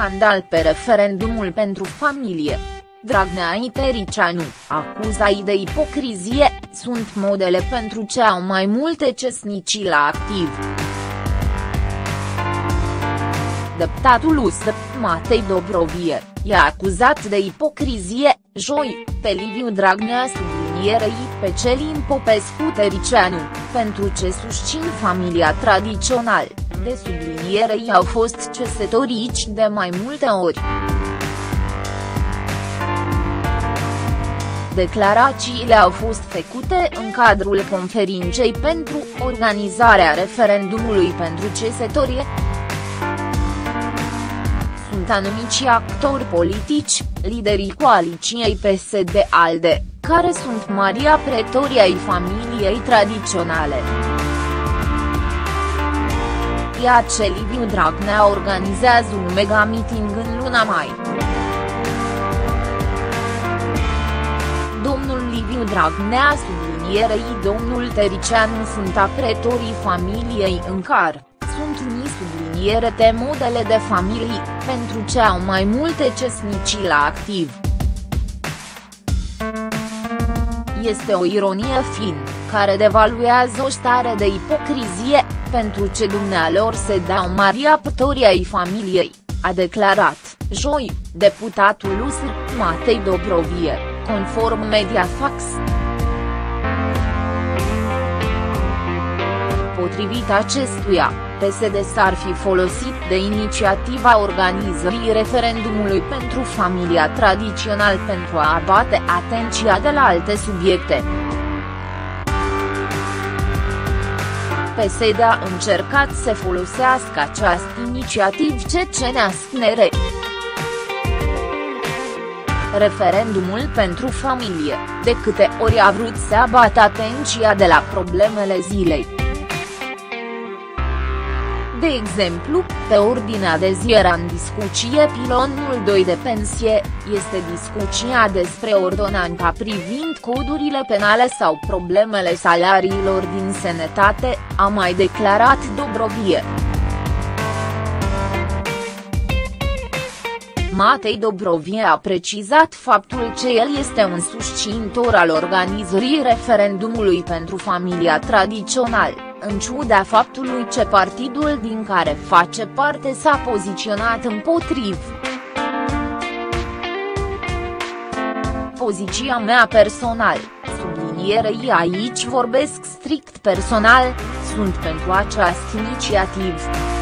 scandal pe referendumul pentru familie. Dragnea Tăricianu, acuzai de ipocrizie, sunt modele pentru ce au mai multe cesnicii la activ. Deputatul USR, Matei Dobrovie, i-a acuzat de ipocrizie, joi, pe Liviu Dragnea sublinierei pe Călin Popescu Tăricianu, pentru ce susțin familia tradițională, de sublinierei au fost căsătoriți de mai multe ori. Declarațiile au fost făcute în cadrul conferinței pentru organizarea referendumului pentru căsătorie. Sunt anumiți actori politici, liderii coaliției PSD-ALDE, care sunt Maria Pretorii ai familiei tradiționale. Iar ce Liviu Dragnea organizează un mega-meeting în luna mai. Domnul Liviu Dragnea sublinierei domnul Tăricianu sunt apretorii familiei în care sunt unii subliniere de modele de familii, pentru ce au mai multe cesnicii la activ. Este o ironie fin, care devaluează o stare de ipocrizie, pentru ce dumnealor se dau Maria Pretorii ai familiei, a declarat, joi, deputatul USR, Matei Dobrovie, conform Mediafax. Potrivit acestuia, PSD s-ar fi folosit de inițiativa organizării referendumului pentru familia tradițional pentru a abate atenția de la alte subiecte. PSD a încercat să folosească această inițiativă cecenească. Referendumul pentru familie, de câte ori a vrut să abată atenția de la problemele zilei. De exemplu, pe ordinea de zi era în discuție pilonul 2 de pensie, este discuția despre ordonanța privind codurile penale sau problemele salariilor din sănătate, a mai declarat Dobrovie. Matei Dobrovie a precizat faptul că el este un susținător al organizării referendumului pentru familia tradițională, în ciuda faptului că partidul din care face parte s-a poziționat împotrivă. Poziția mea personală, sublinierei aici vorbesc strict personal, sunt pentru această inițiativă.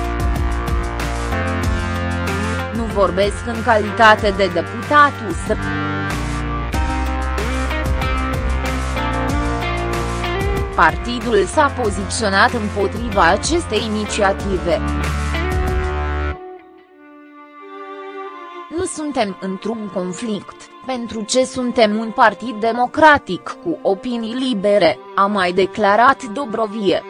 Nu vorbesc în calitate de deputat USR. Partidul s-a poziționat împotriva acestei inițiative. Nu suntem într-un conflict, pentru ce suntem un partid democratic cu opinii libere, a mai declarat Dobrovie.